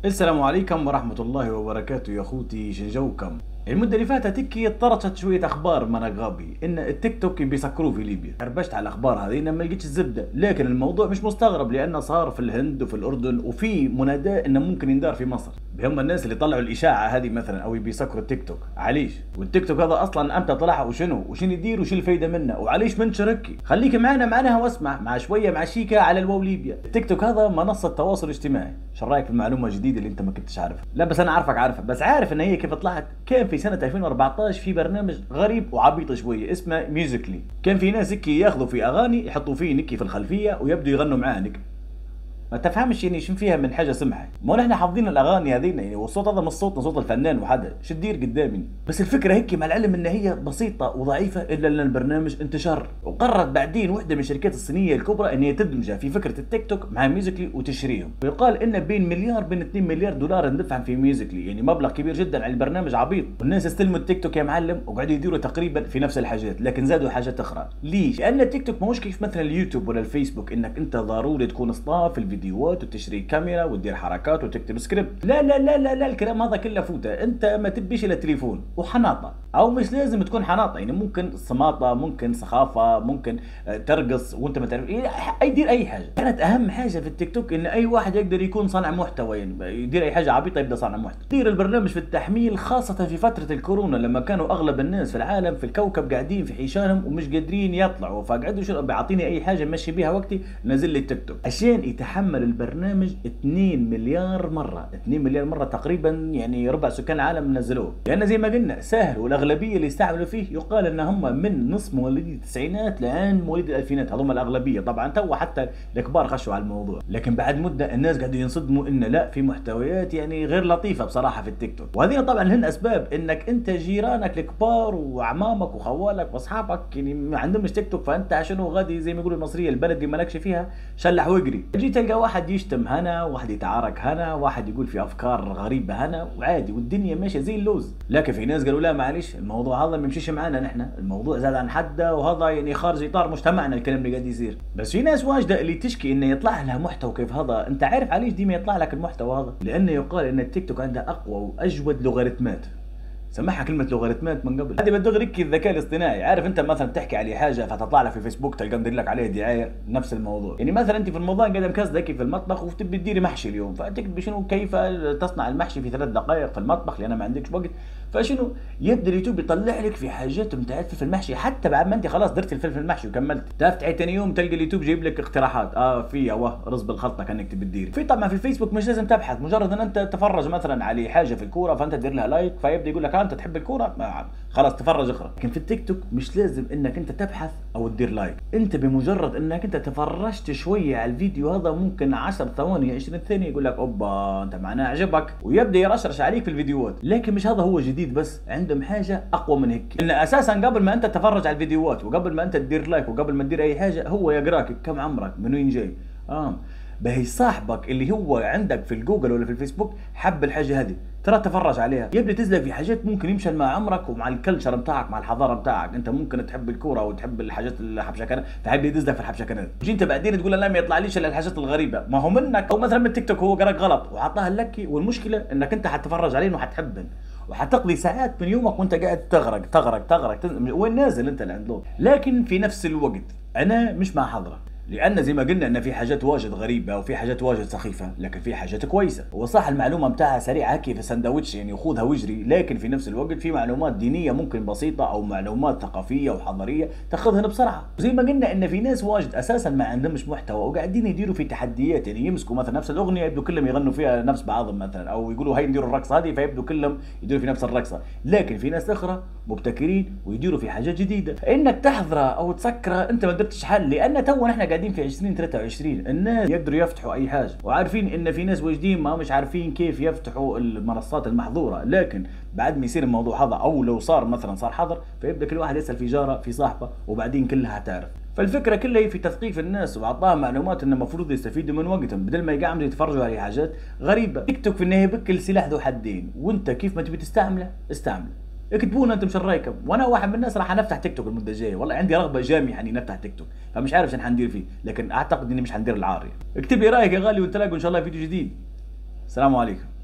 السلام عليكم ورحمة الله وبركاته يا اخوتي، شنجوكم. المدة اللي فاتت هيك طرشت شوية اخبار من غابي ان التيك توك بيسكروه في ليبيا. ربشت على الاخبار هذه ما لقيتش الزبدة، لكن الموضوع مش مستغرب لانه صار في الهند وفي الاردن وفي مناداة انه ممكن يندار في مصر. هم الناس اللي طلعوا الاشاعة هذه مثلا او بيسكروا التيك توك. عليش؟ والتيك توك هذا اصلا امتى طلع وشنو يدير وش الفايدة منه وعليش منشر هيك؟ خليك معنا معناها واسمع مع شوية مع شيكة على الواو ليبيا. التيك توك هذا منصة تواصل اجتماعي. شو رايك في المعلومة الجديدة اللي انت ما كنتش عارفها؟ لا بس انا عارفها، بس عارف ان هي كيف طلعت. كان في سنة 2014 في برنامج غريب وعبيط شوية اسمه ميوزيكلي. كان في ناس هيك ياخذوا في اغاني يحطوا فيه نكي في الخلفية ويبدوا يغنوا معاه نك. ما تفهمش يعني شو فيها من حاجه سمحه. ما نحن حافظين الاغاني هذينا يعني، والصوت هذا مش صوتنا، صوت الفنان وحدا شو تدير قدامي. بس الفكره هيك مع العلم ان هي بسيطه وضعيفه الا ان البرنامج انتشر، وقررت بعدين وحده من الشركات الصينيه الكبرى ان هي تدمجها في فكره التيك توك مع ميوزيكلي وتشريهم. ويقال ان بين 2 مليار دولار اندفع في ميوزيكلي، يعني مبلغ كبير جدا على البرنامج عبيط. والناس استلموا التيك توك يا معلم وقعدوا يديروا تقريبا في نفس الحاجات، لكن زادوا حاجات اخرى. ليش؟ لان التيك توك ماهوش كيف مثلا اليوتيوب ولا الفيسبوك انك انت ضروري تكون ستاف في الفيديوهات وتشري كاميرا وتدير حركات وتكتب سكريبت. لا لا لا لا لا، الكلام هذا كله فوته. انت ما تبيش الا تليفون وحناطه، او مش لازم تكون حناطه، يعني ممكن صماطه، ممكن سخافه، ممكن ترقص وانت ما تعرف يدير اي حاجه. كانت اهم حاجه في التيك توك ان اي واحد يقدر يكون صانع محتوى، يعني يدير اي حاجه عبيطه يبدا صانع محتوى. يدير البرنامج في التحميل خاصه في فتره الكورونا لما كانوا اغلب الناس في العالم في الكوكب قاعدين في حيشانهم ومش قادرين يطلعوا، فقعدوا شو بيعطيني اي حاجه مشي بيها وقتي، نزل لي التيك توك عشان يتحمل البرنامج 2 مليار مرة. 2 مليار مرة تقريبا، يعني ربع سكان العالم نزلوه، لأن زي ما قلنا سهل. والأغلبية اللي استعملوا فيه يقال أن هم من نص مواليد التسعينات لعند مواليد الألفينات، هذول الأغلبية. طبعا تو حتى الكبار خشوا على الموضوع، لكن بعد مدة الناس قاعدوا ينصدموا إن لا، في محتويات يعني غير لطيفة بصراحة في التيك توك. وهذه طبعا هن أسباب إنك أنت جيرانك الكبار وأعمامك وخوالك وأصحابك يعني ما عندهمش تيك توك، فأنت عشان غادي زي ما يقولوا المصرية البلد اللي مالكش فيها شلح واجري. تجي تلقى واحد يشتم هنا، واحد يتعارك هنا، واحد يقول في افكار غريبه هنا، وعادي والدنيا ماشيه زي اللوز. لكن في ناس قالوا لا معلش، الموضوع هذا ما يمشيش معنا نحن، الموضوع زاد عن حده وهذا يعني خارج اطار مجتمعنا الكلام اللي قاعد يصير. بس في ناس واجده اللي تشكي انه يطلع لها محتوى كيف هذا. انت عارف عليش ديما يطلع لك المحتوى هذا؟ لانه يقال ان التيك توك عنده اقوى واجود لوغاريتمات. سمعها كلمة لوغاريتمات من قبل. هذه بتدغريك الذكاء الاصطناعي. عارف انت مثلا تحكي على حاجة فتطلع لك في فيسبوك تلقى مدير لك عليها دعاية، نفس الموضوع. يعني مثلا انت في رمضان قاعده مكسده في المطبخ وتبي تديري محشي اليوم، فتكتبي شنو كيف تصنع المحشي في 3 دقائق في المطبخ لان ما عندكش وقت. فشنو يبدا اليوتيوب يطلع لك في حاجات بتاعت في المحشي، حتى بعد ما انت خلاص درتي الفلفل المحشي وكملت، تفتحي ثاني يوم تلقى اليوتيوب جايب لك اقتراحات. في رز بالخلطه كانك تبي تديري. في طبعا في الفيسبوك مش لازم تبحث، مجرد ان انت تتفرج مثلا على حاجه في الكوره فانت تدير لها لايك فيبدا يقول لك انت تحب الكوره خلاص تفرج اقرا. لكن في التيك توك مش لازم انك انت تبحث او تدير لايك، انت بمجرد انك انت تفرجت شويه على الفيديو هذا ممكن 10 ثواني 20 ثانيه يقول لك اوبا انت معناه عجبك ويبدا يرشرش عليك في الفيديوهات. لكن مش هذا هو جديد، بس عندهم حاجه اقوى من هيك، ان اساسا قبل ما انت تتفرج على الفيديوهات وقبل ما انت تدير لايك وقبل ما تدير اي حاجه هو يقراك كم عمرك من وين جاي. بهي صاحبك اللي هو عندك في الجوجل ولا في الفيسبوك حب الحاجه هذه ترى تفرج عليها، يبدا تزلق في حاجات ممكن يمشي مع عمرك ومع الكلتشر بتاعك مع الحضاره بتاعك. انت ممكن تحب الكوره وتحب الحاجات الحبشكنات فحب يدزلك في الحبشكنات، تجي انت بعدين تقول لا ما يطلعليش الا الحاجات الغريبه، ما هو منك. او مثلا من التيك توك هو قراك غلط وعطاها لك، والمشكله انك انت حتتفرج عليه وحتحبن وحتقضي ساعات من يومك وانت قاعد تغرق وين نازل انت لعند. لكن في نفس الوقت انا مش مع حضره، لان زي ما قلنا ان في حاجات واجد غريبه وفي حاجات واجد سخيفه، لكن في حاجات كويسه. وصح المعلومه بتاعها سريعه كيف سندوتش يعني خذها واجري، لكن في نفس الوقت في معلومات دينيه ممكن بسيطه او معلومات ثقافيه وحضاريه تاخذها بسرعه. وزي ما قلنا ان في ناس واجد اساسا ما عندهمش محتوى وقاعدين يديروا في تحديات، يعني يمسكوا مثلا نفس الاغنيه يبدوا كلهم يغنوا فيها نفس بعضهم مثلا، او يقولوا هاي نديروا الرقصه هذه فيبدوا كلهم يديروا في نفس الرقصه. لكن في ناس اخرى مبتكرين ويديروا في حاجات جديده، فانك تحضره او تسكره انت ما درتش حل. لان تو نحن قاعدين في 2023 الناس يقدروا يفتحوا اي حاجه، وعارفين ان في ناس واجدين ما مش عارفين كيف يفتحوا المنصات المحظوره. لكن بعد ما يصير الموضوع هذا او لو صار مثلا صار حظر فيبدا كل واحد يسال في جاره في صاحبه وبعدين كلها تعرف. فالفكره كلها في تثقيف الناس واعطاها معلومات ان المفروض يستفيدوا من وقتهم بدل ما يقعدوا يتفرجوا على حاجات غريبه. تيك توك في النهايه بكل سلاح ذو حدين، وانت كيف ما تبي تستعمله استعمله. اكتبونا انتم شو رايكم، وانا واحد من الناس راح نفتح تيك توك المده الجايه، والله عندي رغبه جامحه اني نفتح تيك توك، فمش عارف شو حندير فيه، لكن اعتقد اني مش حندير العار يعني. اكتب لي رايك يا غالي ونتلاقوا ان شاء الله في فيديو جديد. السلام عليكم.